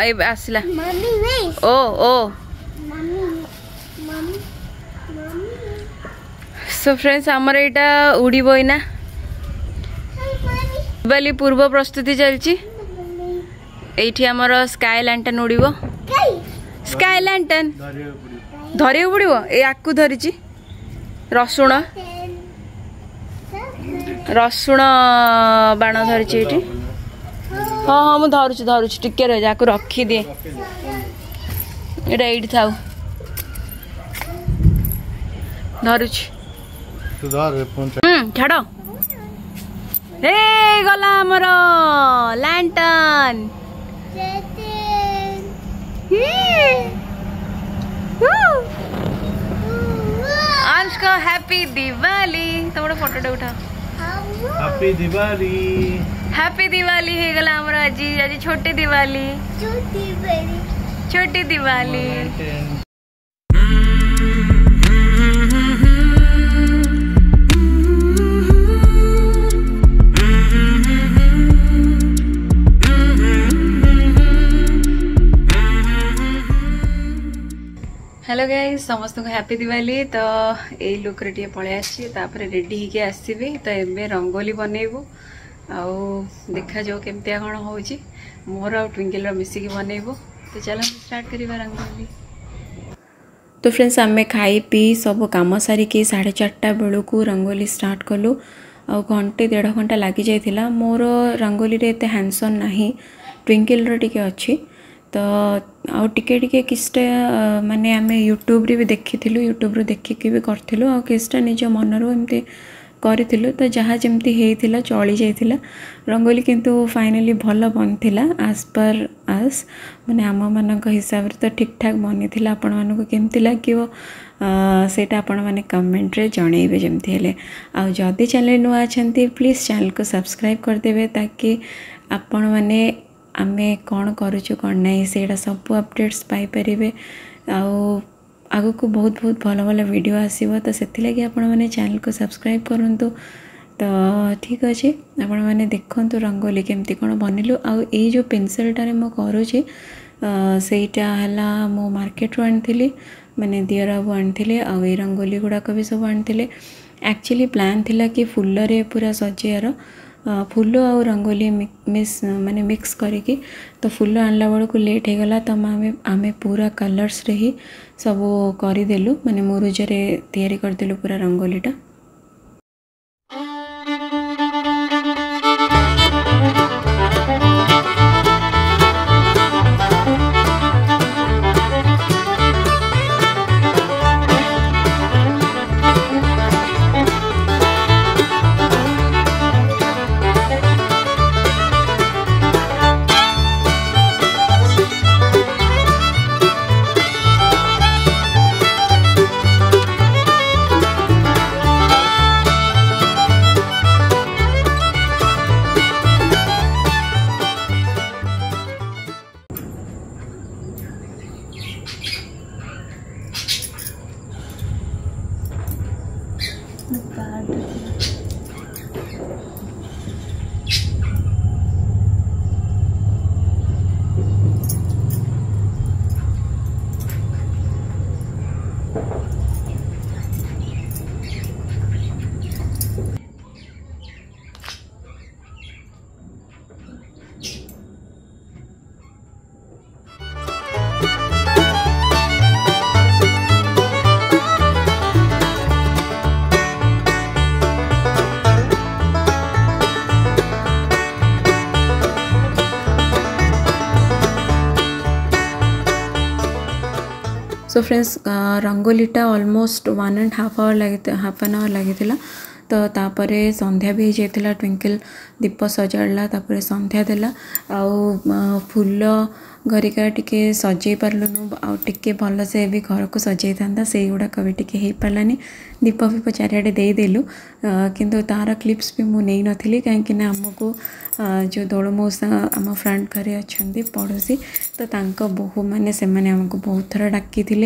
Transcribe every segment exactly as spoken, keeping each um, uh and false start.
ए आसला ओ ओ so friends आमर एटा उड़ीबो इना दिवाली पूर्व प्रस्तुति चलची एठी आमर स्काई लैंटर्न उड़ीबो स्काई लैंटर्न धरियो पड़िबो ए आकु धरिची रसुण रसुण बाण धरिची एठी हाँ हाँ मुझे धरुची धरुची टिके रह जा रखी दिए एटा एठी थाउ धरुची तू धर फोन हम छाड़ो ए गला हमर लैंटर्न अंश को हैप्पी दिवाली तुम फोटो उठा हैप्पी दिवाली हैप्पी दिवाली हे गला हमरा आज आज छोटी दिवाली छोटी दिवाली छोटी दिवाली हेलो गाइस समस्त को हैप्पी दिवाली तो यही लुक रे टिके पळे आसी तापर रेडी होके आसीबे तो एबे रंगोली बनेबो आउ देखा जो केमतिया कौन हो मोर आ ट्विंकल मिसिकी बनइबो तो चलो स्टार्ट करिबा रंगोली। तो फ्रेंड्स आमे खाई पी सब काम सारिकी साढ़े चार्टा बेलू को रंगोली स्टार्ट कलु आ घंटे डेढ़ घंटा लगी जाइथिला मोर रंगोली रे एते हैंडसम नाही ट्विंकल रो टिके अछि तो आउ टिके टिके किस्टा माने आमे यूट्यूब रे भी देखिथिलु यूट्यूब रो देखिकी भी करथिलु आ किस्टा निज मन रो एमते करिथिलु तो जहाँ जमती हेइथिला चली जाइथिला रंगोली किंतु फाइनली भल बनथिला एज पर आस माने आम मानक हिसाब रे तो ठीक ठाक बनिथिला आपण मानको केमती लागिवो सेटा आपण माने कमेंट रे जणैबे जेमती हेले आ जदी चैनल नुआ अछंती प्लीज चैनल को सब्सक्राइब कर देबे ताकि आपण माने आमे कौन करूँ कौन नहीं से सब अपडेट्स पाइपर आउ आगु को बहुत बहुत भल भल वीडियो आसीबो तो सेति लगी आपण माने चैनल को सब्सक्राइब करंतु तो ठीक अच्छे आपण माने देखंतु रंगोली केमती कौन बनिलु आउ ए जो पेंसिलटा रे मो करूची सेटा हला मो मार्केट रो आनथिली माने दियरा बो आनथिले आउ ए रंगोली गुडा को भी सब आनथिले एक्चुअली प्लान थिला कि फुल्ल रे पूरा सजेयार फूल और रंगोली मिस माने मिक्स करके तो फूल आनला बेल को लेट हो गला तो आमे आमे पूरा कलर्स रे ही सब करदेलु माने मुरुज रे तैयारी करदेलु पूरा रंगोलीटा। सो फ्रेंड्स रंगोलीटा almost one and half hour लगी हाफ एन आवर लगी तो तापरे संध्या भी जाइला ट्विंकल दीप सजाड़ा तापर संध्या देला आउ फूल घरिका टिके सजे पार्लुनु आउ टिके भल से भी घर को सजे था से गुड़ाक भी टिके हो पारानी दीप फीप चारिआडे देदेलु किंतु तार क्लिप्स भी मुझे नहीं नी कहीं आमको जो दोल मौसा आम फ्रेंड घरे अच्छा पड़ोसी तो तांको बहु माने से माने हमको बहुत थर डाकी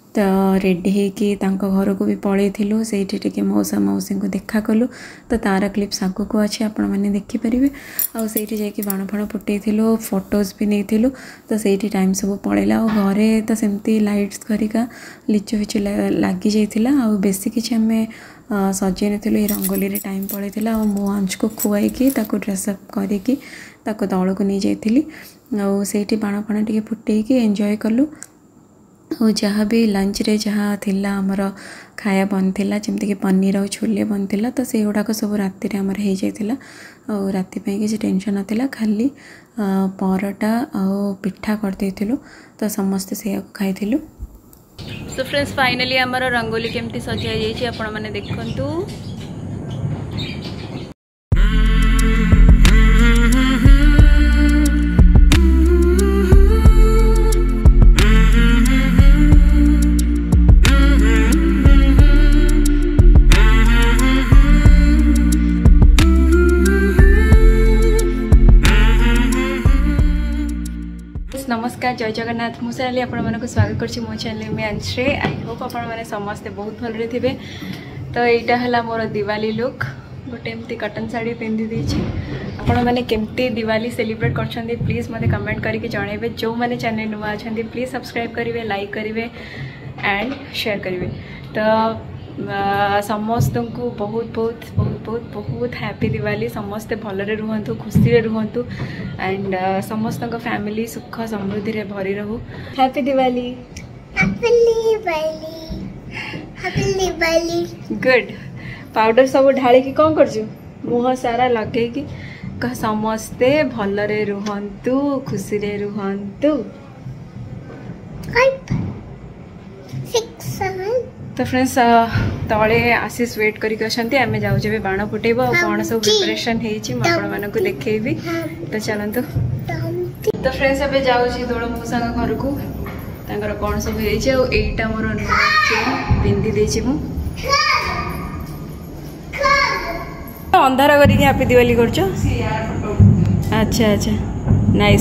तो रेडी होकि घर को भी पलैलु से मौसा मौसी को देखा कलु तो तार क्लिप्स आग को अच्छे आपण मैंने देखिपारे आउे जा बाण फाण फुटेलु फोटोज भी नहीं तो से टाइम सब पलैला घरे तो सेमती लाइट्स घरिका लिचु फिचु लगी जाइला आ बेसी किसी आम सजे नु रंगोली रे टाइम पलैला मो अंश को खुआईकी ड्रेसअप करके तल को नहीं जाइली आठी बाण फाण टे फुटेकी एंजॉय कलु और जहाँ भी लंच रे जहाँ थिला हमर खाया बनथिला जमती कि पनीर और छोले बनथिला तो से गुड़ाक सब राति रे हमर हो जाइतिला और राति पे किसी टेंशन नथिला खाली परोटा और पिठा कर देथिलु तो समस्त से खाइथिलु। सो फ्रेंड्स फाइनली हमर रंगोली केमती सजा जाइछि आपण माने देखंतु। नमस्कार जय जगन्नाथ मुझे आपण मानक स्वागत करछि मो चैनल में अंशे आई होप आपण माने समस्ते बहुत भल रे थिबे। तो एटा हला मोर दिवाली लुक गोटे एमती कटन साड़ी पिंधि देछि आपण माने केमती दिवाली सेलिब्रेट करछन्ती प्लीज मते कमेंट करके जणाइबे। जो माने चैनल नुआ अछन्ती प्लीज सब्सक्राइब करिवे लाइक करिवे एंड शेयर करिवे। तो समस्त को बहुत बहुत बहुत बहुत बहुत हैप्पी दिवाली समस्ते भलरे रुहंतु खुशी रे रुहंतु एंड समस्त फैमिली सुख समृद्धि रे भरी रहू। Happy Diwali happy Diwali happy Diwali. गुड पाउडर सब ढाली की कौन करजु मुह सारा लगे कि कह समस्ते भलरे रुहंतु खुशी रे रुहंतु। तो फ्रेंड्स तले आशीष वेट करके अच्छे आम जाऊे बाण फुटेब और कौन सब प्रिपरेशन हो देखेबी तो चलतु। तो फ्रेंड्स एबे जाऊँ दोल मौसा घर को तांकर कौन सब होटा मोर पिंधि देछि मु अंधार करके हैप्पी दिवाली करछ। अच्छा अच्छा नाइस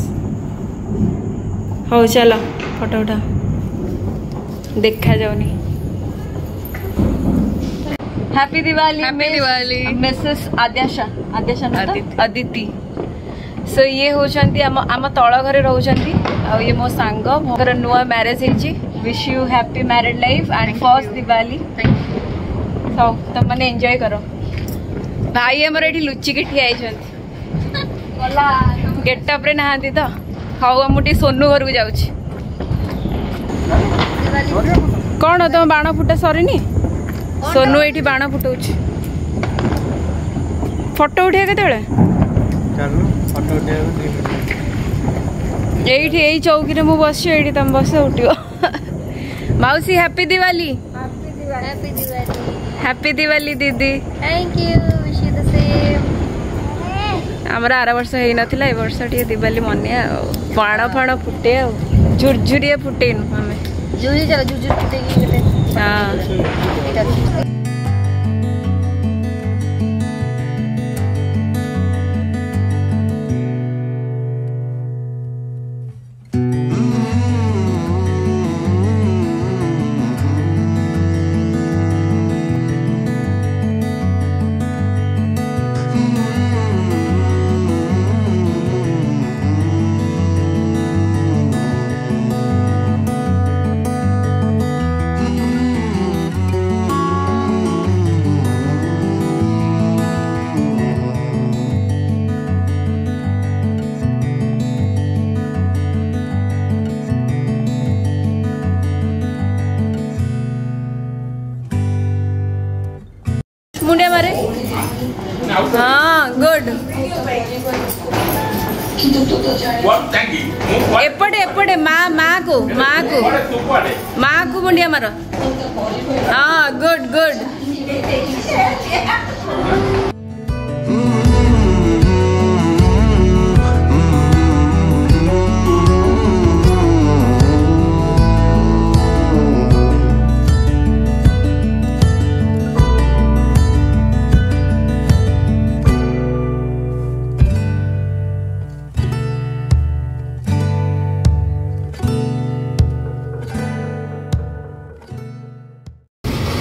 हो चलो फोटो उठा देखा जाऊनी। Happy Diwali happy Diwali Mrs Adyasha Adyasha Aditi. So ये होचंती आम आम तळ घरे रहउचंती आ ये मो सांग मोर नुआ मैरिज हेची। Wish you happy married life and first Diwali. So तुम माने एंजॉय करो। भाई हमर एठी लुच्ची के ठिया आइछंती गला गेटअप रे नहांती तो खाऊ हम सोनू घर को जाउची। कौन तुम बाण फुटा सरीनी सोनू ये बाण फुटाऊँ फोटो उठे के यही चौकी रे मु बस ये तुम बस उठो। मौसी हैप्पी दिवाली हैप्पी दिवाली दीदी thank you wish you the same. आमर आर वर्ष हो नाला ए वर्ष टे दिवाली मनिया बाण फाण फुटे आ झुरझुरिया फुटेनु आम जुरी चलो जुजुर फुटेगी हाँ मुंडिया मारे हाँ गुड एपटे एपटे माँ माँ को माँ को माँ को मुंडिया मारो हाँ गुड गुड।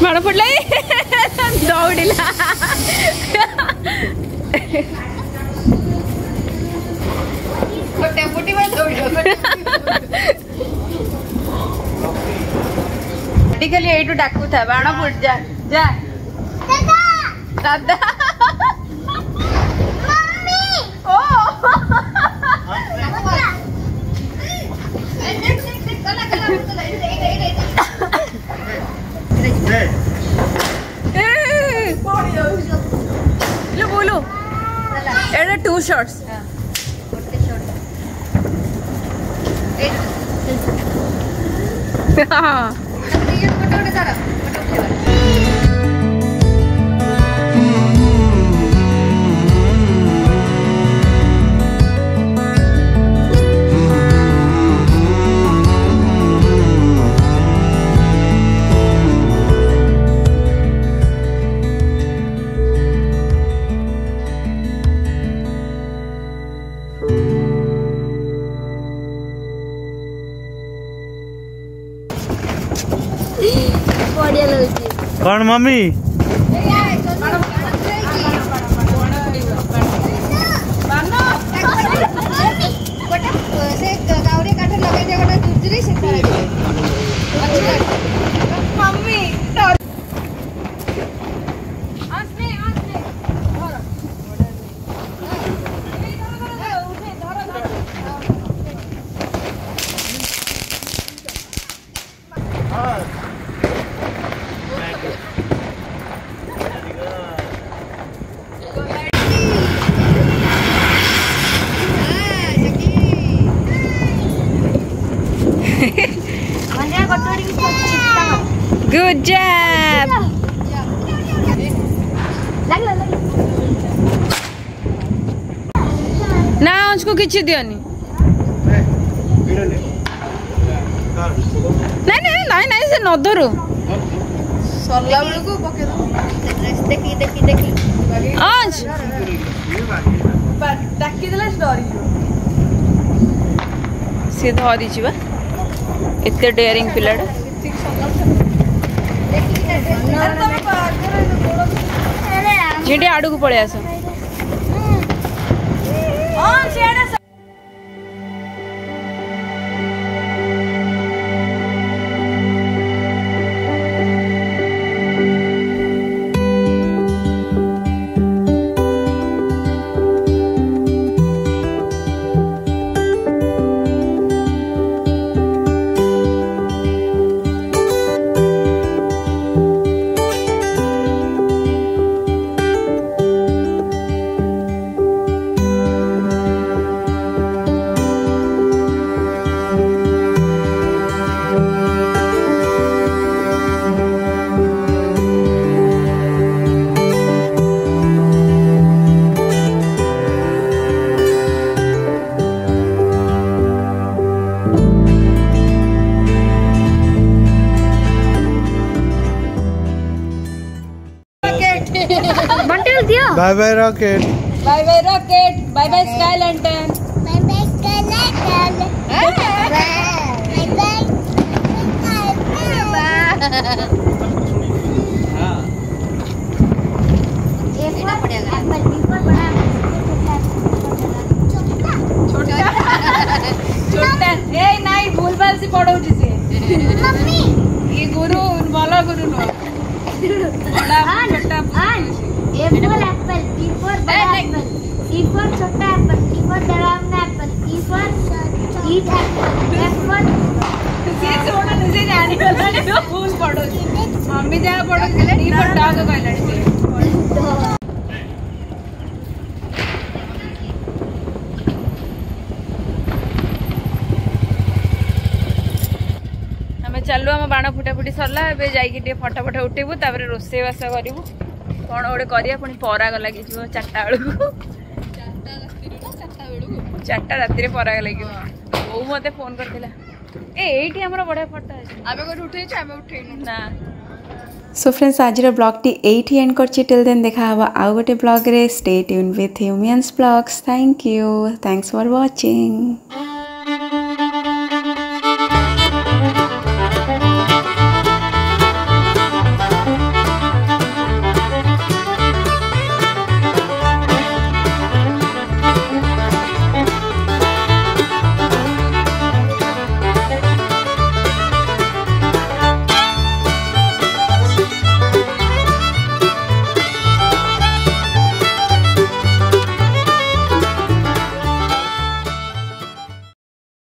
बाण पड़ला दौड़िला खाली यही डाकू था बाण फुट जा जा दादा ओ लो बोलो एड़ा टू शॉट्स हाँ कौन मम्मी Good job. ना उसको किसी दियोनी नहीं नहीं नहीं नहीं से नधरो सरला बेल को पके दो देखी देखी देखी आज टाकी देला डरी से धरी छिबा एते डेयरिंग पिलाडा झिंडी आड़ू को पड़े आस bye bye rocket bye bye rocket bye bye sky lantern bye bye sky lantern bye bye हां ये क्या पड़ेगा एप्पल पीपर बड़ा छोटा छोटा ए नहीं भूलभाल से पढ़ौची से मम्मी ये गुरु वाला गुरु नो बड़ा छोटा A for apple, B for bada apple, C for छोटा apple, D for डरावना apple, E for eat apple, F for तुझे छोड़ा तुझे जाने वाला नहीं तो फूल पढ़ो मम्मी जहाँ पढ़ो D for dog को लड़के हमें चलो हम बाण फुटा फुटी सरला ए जाइए फटा फटा उठेबू तापर रोषे बास करूँ कौन गोटे करिया पुणी पराग लगे चार्टा बेलू चार्टा राति पराग लगे बो मत फोन करथिला ए हमर बढ़िया फटा आमे उठे आमे उठे ना सो फ्रेंड्स आज ब्लॉग टी एठी एंड करछि टिल देन देखा हवा आउ गोटे ब्लॉग रे stay tune with humans blogs thank you thanks for watching.